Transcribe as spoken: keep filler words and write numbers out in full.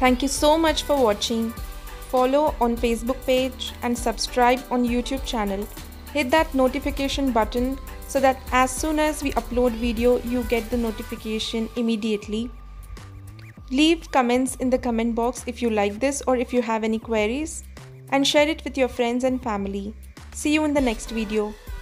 Thank you so much for watching. Follow on Facebook page and subscribe on YouTube channel. Hit that notification button so that as soon as we upload video, you get the notification immediately. Leave comments in the comment box if you like this or if you have any queries, and share it with your friends and family. See you in the next video.